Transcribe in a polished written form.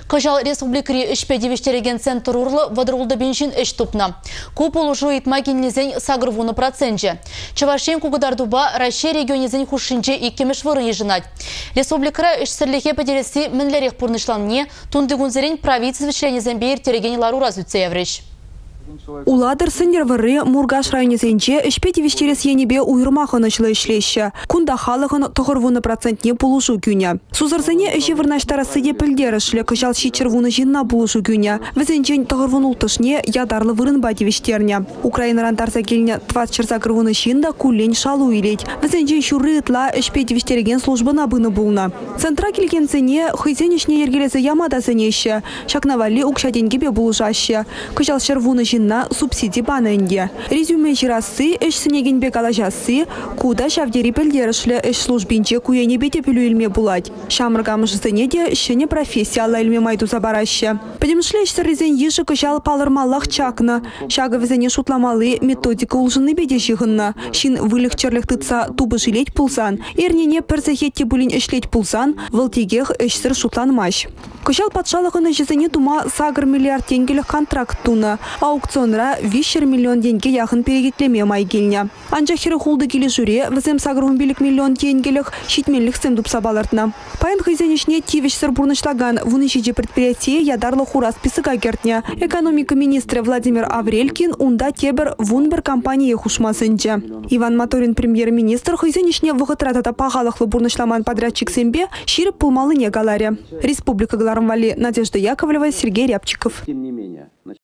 Кажал республикари ішпедевіштереген центр урлы вадырулды беншін іш тупна. Купол ұжу итмагеннезен сагрывуны процентже. Чавашен кугудардуба Россия регионезен хушинче иккемеш вырыне жынать. Республикара ішсірліге пәдересі мінлерек пұрнышланне тундыгунзерен правительствішленезен бейір тереген ларура зүтсеевреш. Уладыр сындервары Мургаш районезенче ішпетевіштерес енебе уйырмақынышлы ішлеші. Кунда халығын тұғырвуны процентне пулушу күні. Сузырзыне іші вырнаштарасы епілдерішлі кышал шичервуны жинна пулушу күні. Візенчен тұғырвун ұлтышне ядарлы вырынба девіштерне. Украинадан тарса келіне 20 чырзакырвуны шинда кулен шалу илет. Візенчен шуры ытла ішпетевіштереген службына быны булна. Центра келгенцене хызенешне ергелесі ямадасынеші. Шакнавали укшаденгебе булушашы. Кышал шервуны на субсидии баненде. Резюме жирасы эш сынегенбек алажасы, куда шавдери пельдерышлі эш службинче куене бете пілу илме булать. Шамыргамыш зынеде шыне профессия алла илме майду забараще. Подемшле эш сыррезен еші кышал палырмаллах чакна. Шагы візене шутламалы методика улжыны беде жығынна. Шин вылық черлік тытса тубы жилеть пулсан. Эрнене перзахетте булин эшлеть пулсан, вылтегех эшсір шутланмаш. Кышал патшалығыны жезене тума сагыр миллиард тенгелік контракт туна. Аукционра 5 миллион деньги яхын перегетлеме майгелне. Анча хиры хулды келі жүре, візем сагырым билік миллион тенгелік шитмелік сымдуп сабалыртна. Паян хызенешне тивиш сыр бурнышлаган вунышиде предприятие ядарлы хурас писыга гертне. Экономика министры Владимир Аврелькин унда тебір вунбір компания хушмасынче. Иван Моторин премьер-министр хызенешне вғытратата пағалықлы бурнышламан подрядчик сембе ширіп пулмалы негаларе. Республика Гларамвали Надежда Яковлева, Сергей Рябчиков.